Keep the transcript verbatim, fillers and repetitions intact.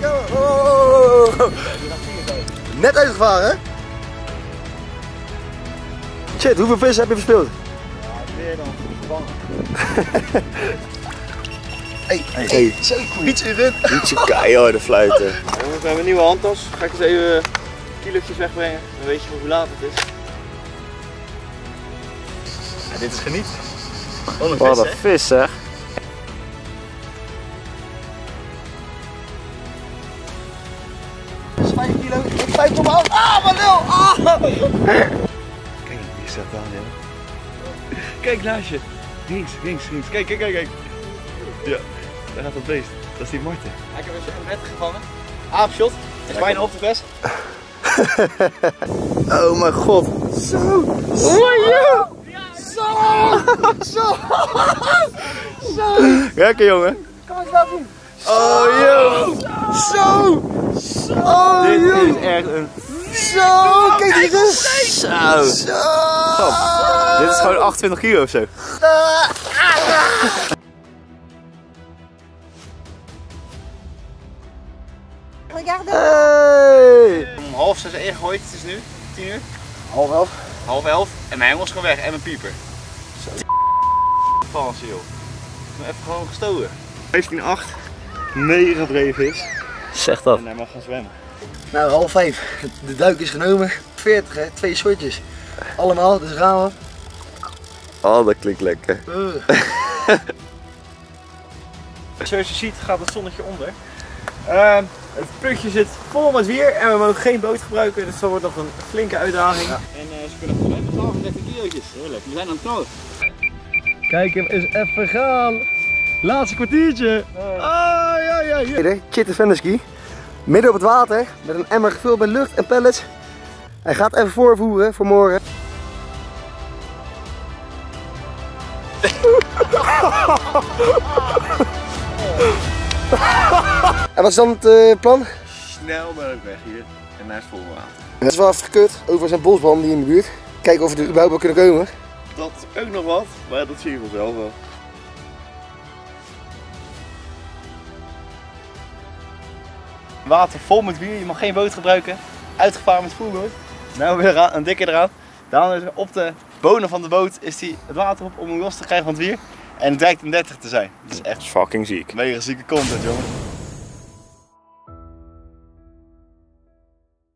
Oh. Net uitgevaren, hè? Shit, hoeveel vis heb je verspeeld? Ja, meer dan gevangen. Hey, hey, hey. Iets erin. Ietsje keihard fluiten. Jongens, we hebben een nieuwe handtas. Ga ik eens even kilootjes wegbrengen. Dan weet je hoe laat het is. Ja, dit is geniet. Wat een Wat vis, een hè? vis, zeg. vijf kilo, vijf komma acht. Ah, wat lul! Ah! Kijk, hier staat Daniel. Kijk naast je. Links, links, links. Kijk, kijk, kijk, kijk. Ja, daar gaat dat beest. Dat is die Marten. Ik heb eens een red gevangen. Aapshot. Het is bijna op de vis. Oh mijn god. Zo! Oh, ja! Zo! Zo! Zo! Lekker jongen. Kom eens laten zien. Oh yo. Zo! Zo! Oh, Dit joh. is echt een... Zo! Kijk hier eens! Zo. Zo! Dit is gewoon achtentwintig kilo of zo. Hey! Om half zes ingegooid. Het is nu tien uur. Half elf. Half elf. En mijn hengel is gewoon weg. En mijn pieper. Zo. Fancy joh. Ik ben even gewoon gestolen. vijftien acht. Mega dreven is. Zeg dat. En hij mag gaan zwemmen. Nou, half vijf. De duik is genomen. veertig, hè? Twee shotjes. Allemaal, dus gaan we. Oh, dat klinkt lekker. Uh. Zoals je ziet gaat het zonnetje onder. Uh, het putje zit vol met wier en we mogen geen boot gebruiken, dus dat wordt nog een flinke uitdaging. Ja. En uh, ze kunnen gewoon met twaalf, dertien kilootjes. Heerlijk, we zijn aan het knallen. Kijk hem eens even gaan. Laatste kwartiertje. Ah, ja, ja, ja. Chitte Vendeski. Midden op het water, met een emmer gevuld met lucht en pellets. Hij gaat even voorvoeren voor morgen. En wat is dan het uh, plan? Snel mogelijk weg hier en naar het volle water. Het is wel even gekut, over zijn bosboom die in de buurt. Kijken of we er überhaupt wel kunnen komen. Dat is ook nog wat, maar dat zien we zelf wel. Water vol met wier, je mag geen boot gebruiken. Uitgevaren met voerboot. Nou weer een dikke eraan. Dan is er op de bonen van de boot is die het water op om hem los te krijgen van het wier. En het lijkt een dertig te zijn. Dat is echt Fucking ziek. mega zieke content, jongen.